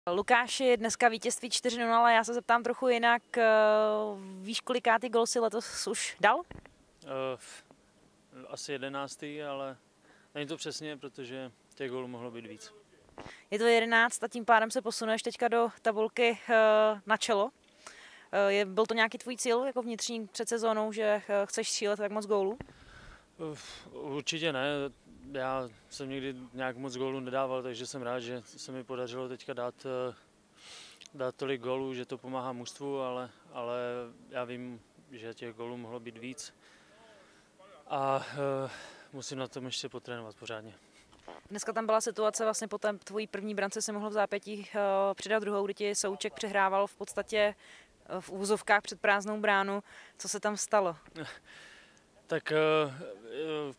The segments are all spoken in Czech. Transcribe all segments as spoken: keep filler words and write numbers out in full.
Lukáši, dneska vítězství čtyři nula, ale já se zeptám trochu jinak. Víš, kolikátý gol si letos už dal? Uh, asi jedenáctý, ale není to přesně, protože těch gólů mohlo být víc. Je to jedenáct a tím pádem se posuneš teďka do tabulky na čelo. Je, byl to nějaký tvůj cíl jako vnitřní před sezónou, že chceš střílet tak moc gólů? Uh, určitě ne. Já jsem nikdy nějak moc gólů nedával, takže jsem rád, že se mi podařilo teďka dát, dát tolik gólů, že to pomáhá mužstvu, ale, ale já vím, že těch gólů mohlo být víc a uh, musím na tom ještě potrénovat pořádně. Dneska tam byla situace, vlastně po té tvojí první brance si mohl v zápětí uh, přidat druhou, kdy ti Souček přehrával v podstatě v úvozovkách před prázdnou bránu. Co se tam stalo? Tak uh, uh,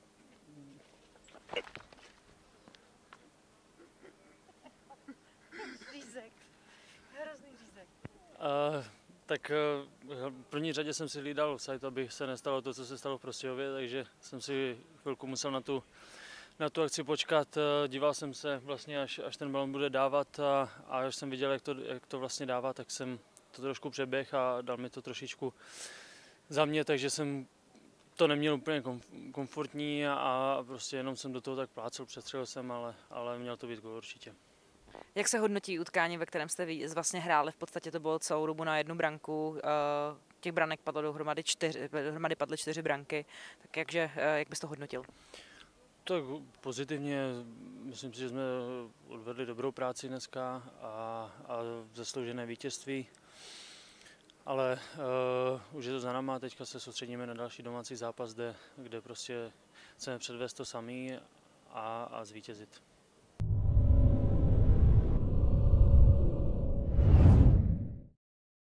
Řízek. Hrozný řízek. Uh, tak uh, v první řadě jsem si hlídal offside, aby se nestalo to, co se stalo v Prostějově, takže jsem si chvilku musel na tu, na tu akci počkat. Uh, díval jsem se vlastně, až, až ten balon bude dávat a, a až jsem viděl, jak to, jak to vlastně dává, tak jsem to trošku přeběh a dal mi to trošičku za mě, takže jsem to neměl úplně komfortní a, a prostě jenom jsem do toho tak plácel, přestřelil jsem, ale, ale měl to být gól určitě. Jak se hodnotí utkání, ve kterém jste vlastně hráli? V podstatě to bylo celou dobu na jednu branku. Těch branek padlo dohromady čtyři, dohromady padly čtyři branky. Tak jakže, jak bys to hodnotil? Tak pozitivně, myslím si, že jsme odvedli dobrou práci dneska a, a zasloužené vítězství. Ale uh, už je to za náma, teďka se soustředíme na další domácí zápas, kde, kde prostě chceme předvést to samý a, a zvítězit.